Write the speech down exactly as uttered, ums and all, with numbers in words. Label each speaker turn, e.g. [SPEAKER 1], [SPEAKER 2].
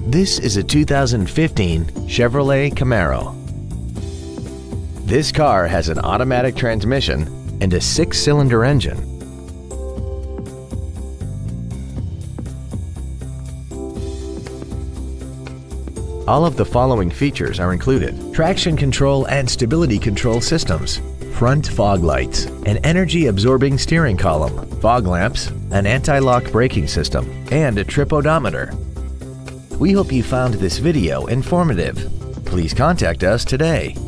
[SPEAKER 1] This is a two thousand fifteen Chevrolet Camaro. This car has an automatic transmission and a six-cylinder engine. All of the following features are included: traction control and stability control systems, front fog lights, an energy-absorbing steering column, fog lamps, an anti-lock braking system, and a trip odometer. We hope you found this video informative. Please contact us today.